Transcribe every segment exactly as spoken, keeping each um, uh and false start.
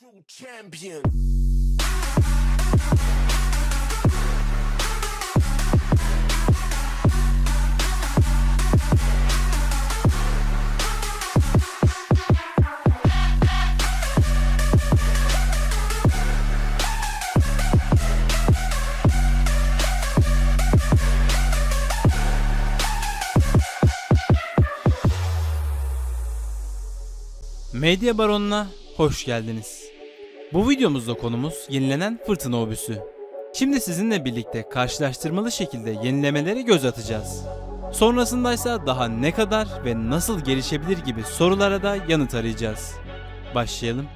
True champion. Medya Baronu'na hoş geldiniz. Bu videomuzda konumuz yenilenen fırtına obüsü. Şimdi sizinle birlikte karşılaştırmalı şekilde yenilemelere göz atacağız. Sonrasındaysa daha ne kadar ve nasıl gelişebilir gibi sorulara da yanıt arayacağız. Başlayalım.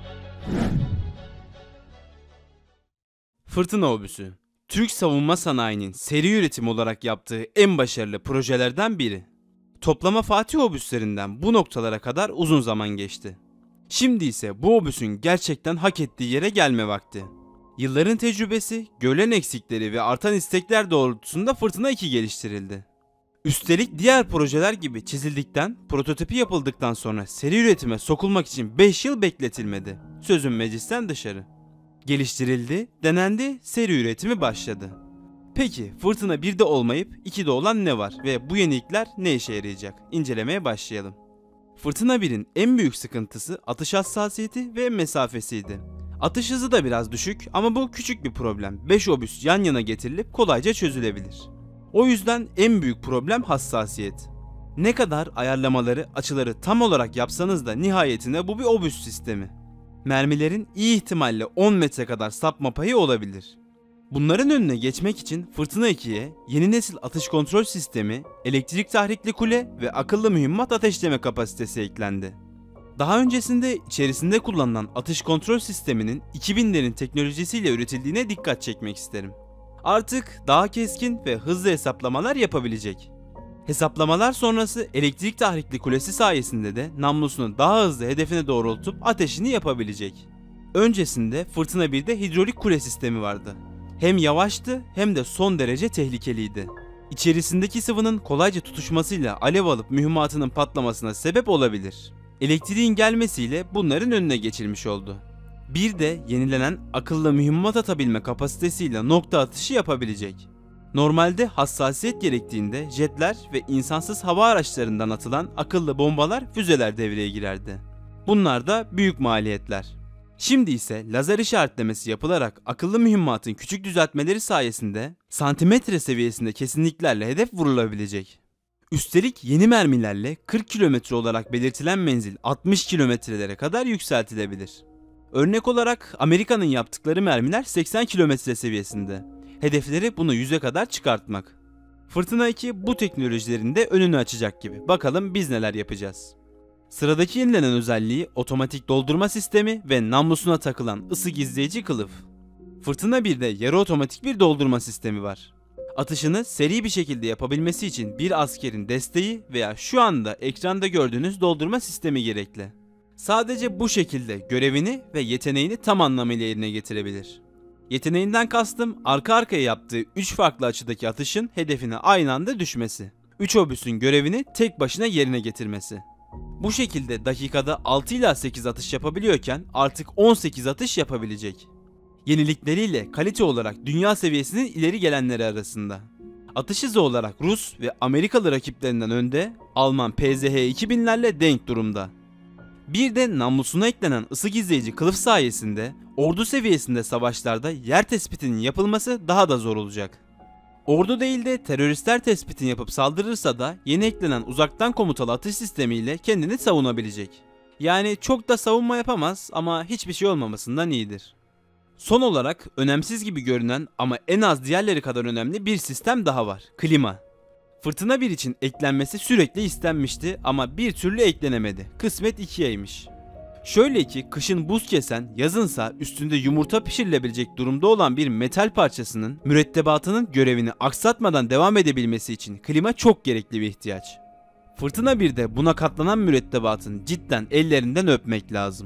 Fırtına obüsü, Türk savunma sanayinin seri üretim olarak yaptığı en başarılı projelerden biri. Toplama Fatih obüslerinden bu noktalara kadar uzun zaman geçti. Şimdi ise bu obüsün gerçekten hak ettiği yere gelme vakti. Yılların tecrübesi, gören eksikleri ve artan istekler doğrultusunda Fırtına iki geliştirildi. Üstelik diğer projeler gibi çizildikten, prototipi yapıldıktan sonra seri üretime sokulmak için beş yıl bekletilmedi. Sözüm meclisten dışarı. Geliştirildi, denendi, seri üretimi başladı. Peki Fırtına birde olmayıp ikide olan ne var ve bu yenilikler ne işe yarayacak? İncelemeye başlayalım. Fırtına birin en büyük sıkıntısı atış hassasiyeti ve mesafesiydi. Atış hızı da biraz düşük ama bu küçük bir problem. beş obüs yan yana getirilip kolayca çözülebilir. O yüzden en büyük problem hassasiyet. Ne kadar ayarlamaları, açıları tam olarak yapsanız da nihayetinde bu bir obüs sistemi. Mermilerin iyi ihtimalle on metre kadar sapma payı olabilir. Bunların önüne geçmek için Fırtına ikiye yeni nesil atış kontrol sistemi, elektrik tahrikli kule ve akıllı mühimmat ateşleme kapasitesi eklendi. Daha öncesinde içerisinde kullanılan atış kontrol sisteminin iki binlerin teknolojisiyle üretildiğine dikkat çekmek isterim. Artık daha keskin ve hızlı hesaplamalar yapabilecek. Hesaplamalar sonrası elektrik tahrikli kulesi sayesinde de namlusunu daha hızlı hedefine doğrultup ateşini yapabilecek. Öncesinde Fırtına birde hidrolik kule sistemi vardı. Hem yavaştı hem de son derece tehlikeliydi. İçerisindeki sıvının kolayca tutuşmasıyla alev alıp mühimmatının patlamasına sebep olabilir. Elektriğin gelmesiyle bunların önüne geçilmiş oldu. Bir de yenilenen akıllı mühimmat atabilme kapasitesiyle nokta atışı yapabilecek. Normalde hassasiyet gerektiğinde jetler ve insansız hava araçlarından atılan akıllı bombalar, füzeler devreye girerdi. Bunlar da büyük maliyetler. Şimdi ise lazer işaretlemesi yapılarak akıllı mühimmatın küçük düzeltmeleri sayesinde santimetre seviyesinde kesinliklerle hedef vurulabilecek. Üstelik yeni mermilerle kırk kilometre olarak belirtilen menzil altmış kilometrelere kadar yükseltilebilir. Örnek olarak Amerika'nın yaptıkları mermiler seksen kilometre seviyesinde. Hedefleri bunu yüze kadar çıkartmak. Fırtına iki bu teknolojilerin de önünü açacak gibi. Bakalım biz neler yapacağız. Sıradaki yenilenen özelliği otomatik doldurma sistemi ve namlusuna takılan ısı gizleyici kılıf. Fırtına birde yarı otomatik bir doldurma sistemi var. Atışını seri bir şekilde yapabilmesi için bir askerin desteği veya şu anda ekranda gördüğünüz doldurma sistemi gerekli. Sadece bu şekilde görevini ve yeteneğini tam anlamıyla yerine getirebilir. Yeteneğinden kastım arka arkaya yaptığı üç farklı açıdaki atışın hedefine aynı anda düşmesi. üç obüsün görevini tek başına yerine getirmesi. Bu şekilde dakikada altı ila sekiz atış yapabiliyorken artık on sekiz atış yapabilecek. Yenilikleriyle kalite olarak dünya seviyesinin ileri gelenleri arasında. Atış hızı olarak Rus ve Amerikalı rakiplerinden önde, Alman P Z H iki binlerle denk durumda. Bir de namlusuna eklenen ısı gizleyici kılıf sayesinde ordu seviyesinde savaşlarda yer tespitinin yapılması daha da zor olacak. Ordu değil de teröristler tespitini yapıp saldırırsa da yeni eklenen uzaktan komutalı atış sistemiyle kendini savunabilecek. Yani çok da savunma yapamaz ama hiçbir şey olmamasından iyidir. Son olarak önemsiz gibi görünen ama en az diğerleri kadar önemli bir sistem daha var. Klima. Fırtına bir için eklenmesi sürekli istenmişti ama bir türlü eklenemedi. Kısmet ikiyeymiş. Şöyle ki kışın buz kesen, yazınsa üstünde yumurta pişirilebilecek durumda olan bir metal parçasının mürettebatının görevini aksatmadan devam edebilmesi için klima çok gerekli bir ihtiyaç. Fırtına birde buna katlanan mürettebatın cidden ellerinden öpmek lazım.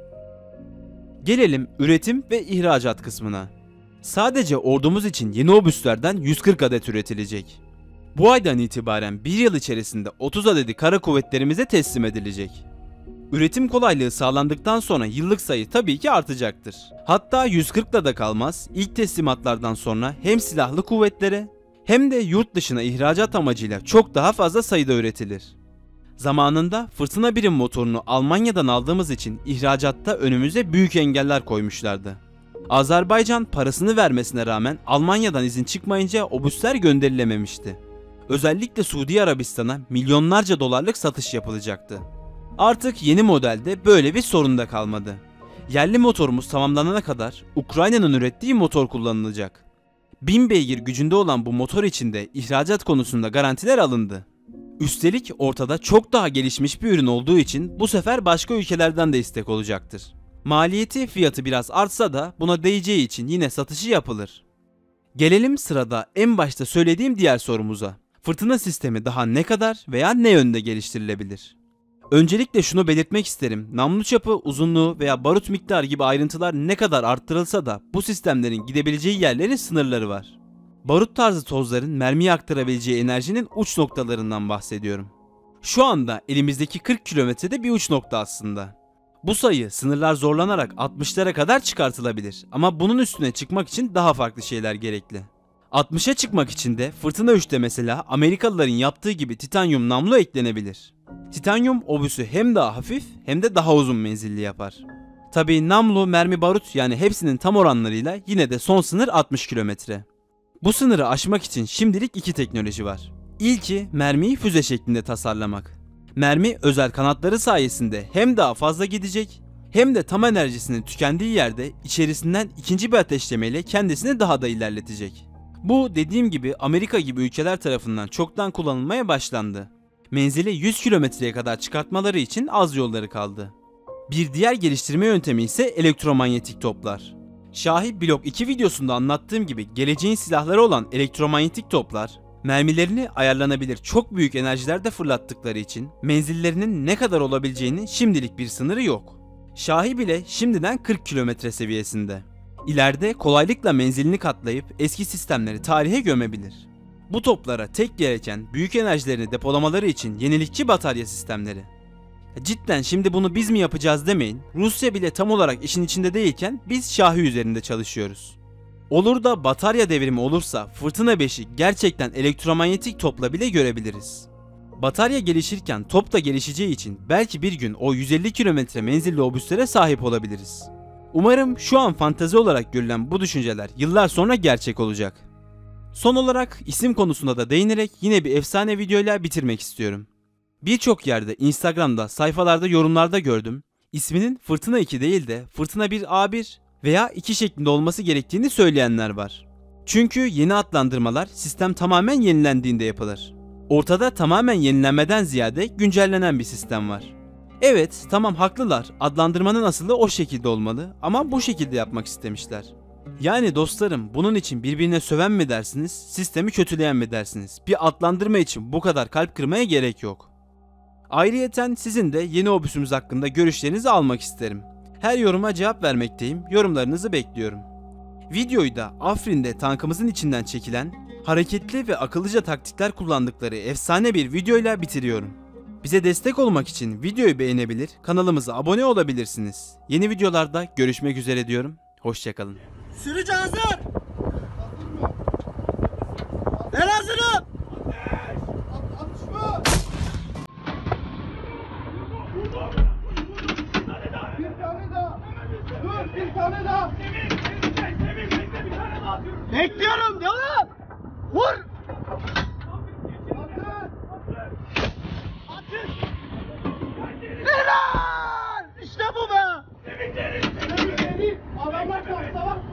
Gelelim üretim ve ihracat kısmına. Sadece ordumuz için yeni obüslerden yüz kırk adet üretilecek. Bu aydan itibaren bir yıl içerisinde otuz adedi kara kuvvetlerimize teslim edilecek. Üretim kolaylığı sağlandıktan sonra yıllık sayı tabii ki artacaktır. Hatta yüz kırkla da kalmaz, ilk teslimatlardan sonra hem silahlı kuvvetlere hem de yurt dışına ihracat amacıyla çok daha fazla sayıda üretilir. Zamanında fırtına birim motorunu Almanya'dan aldığımız için ihracatta önümüze büyük engeller koymuşlardı. Azerbaycan parasını vermesine rağmen Almanya'dan izin çıkmayınca obüsler gönderilememişti. Özellikle Suudi Arabistan'a milyonlarca dolarlık satış yapılacaktı. Artık yeni modelde böyle bir sorun da kalmadı. Yerli motorumuz tamamlanana kadar Ukrayna'nın ürettiği motor kullanılacak. bin beygir gücünde olan bu motor için de ihracat konusunda garantiler alındı. Üstelik ortada çok daha gelişmiş bir ürün olduğu için bu sefer başka ülkelerden de istek olacaktır. Maliyeti fiyatı biraz artsa da buna değeceği için yine satışı yapılır. Gelelim sırada en başta söylediğim diğer sorumuza. Fırtına sistemi daha ne kadar veya ne yönde geliştirilebilir? Öncelikle şunu belirtmek isterim. Namlu çapı, uzunluğu veya barut miktarı gibi ayrıntılar ne kadar arttırılsa da bu sistemlerin gidebileceği yerlerin sınırları var. Barut tarzı tozların mermiye aktarabileceği enerjinin uç noktalarından bahsediyorum. Şu anda elimizdeki kırk kilometrede bir uç nokta aslında. Bu sayı sınırlar zorlanarak altmışlara kadar çıkartılabilir ama bunun üstüne çıkmak için daha farklı şeyler gerekli. altmışa çıkmak için de Fırtına üçte mesela Amerikalıların yaptığı gibi titanyum namlu eklenebilir. Titanyum obüsü hem daha hafif hem de daha uzun menzilli yapar. Tabii namlu, mermi, barut yani hepsinin tam oranlarıyla yine de son sınır altmış kilometre. Bu sınırı aşmak için şimdilik iki teknoloji var. İlki mermiyi füze şeklinde tasarlamak. Mermi özel kanatları sayesinde hem daha fazla gidecek hem de tam enerjisinin tükendiği yerde içerisinden ikinci bir ateşlemeyle kendisini daha da ilerletecek. Bu dediğim gibi Amerika gibi ülkeler tarafından çoktan kullanılmaya başlandı. Menzili yüz kilometreye kadar çıkartmaları için az yolları kaldı. Bir diğer geliştirme yöntemi ise elektromanyetik toplar. Şahi Blok iki videosunda anlattığım gibi geleceğin silahları olan elektromanyetik toplar, mermilerini ayarlanabilir çok büyük enerjilerde fırlattıkları için menzillerinin ne kadar olabileceğinin şimdilik bir sınırı yok. Şahi bile şimdiden kırk kilometre seviyesinde. İleride kolaylıkla menzilini katlayıp eski sistemleri tarihe gömebilir. Bu toplara tek gereken büyük enerjilerini depolamaları için yenilikçi batarya sistemleri. Cidden şimdi bunu biz mi yapacağız demeyin, Rusya bile tam olarak işin içinde değilken biz Şahi üzerinde çalışıyoruz. Olur da batarya devrimi olursa Fırtına beşi gerçekten elektromanyetik topla bile görebiliriz. Batarya gelişirken top da gelişeceği için belki bir gün o yüz elli kilometre menzilli obüslere sahip olabiliriz. Umarım şu an fantezi olarak görülen bu düşünceler yıllar sonra gerçek olacak. Son olarak isim konusunda da değinerek yine bir efsane videoyla bitirmek istiyorum. Birçok yerde Instagram'da, sayfalarda, yorumlarda gördüm. İsminin Fırtına iki değil de Fırtına bir A bir veya iki şeklinde olması gerektiğini söyleyenler var. Çünkü yeni adlandırmalar sistem tamamen yenilendiğinde yapılır. Ortada tamamen yenilenmeden ziyade güncellenen bir sistem var. Evet, tamam haklılar. Adlandırmanın aslı o şekilde olmalı ama bu şekilde yapmak istemişler. Yani dostlarım, bunun için birbirine söven mi dersiniz, sistemi kötüleyen mi dersiniz? Bir adlandırma için bu kadar kalp kırmaya gerek yok. Ayrıyeten sizin de yeni obüsümüz hakkında görüşlerinizi almak isterim. Her yoruma cevap vermekteyim, yorumlarınızı bekliyorum. Videoyu da Afrin'de tankımızın içinden çekilen, hareketli ve akıllıca taktikler kullandıkları efsane bir videoyla bitiriyorum. Bize destek olmak için videoyu beğenebilir, kanalımıza abone olabilirsiniz. Yeni videolarda görüşmek üzere diyorum, hoşçakalın. Sürücü hazır. Ben hazırım. Bir tane daha. Dur bir tane daha. Bekliyorum devam. Vur. Helal. İşte bu be. Adamlar kalksa bak.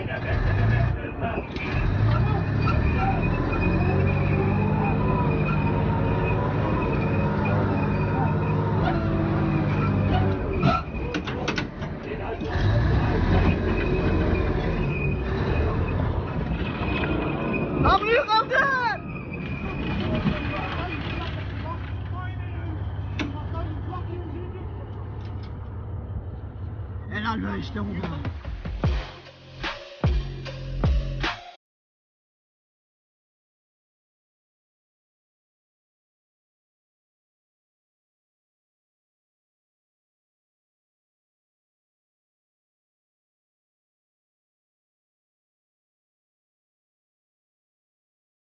Kabloyu kaldır! Helal be işte bu.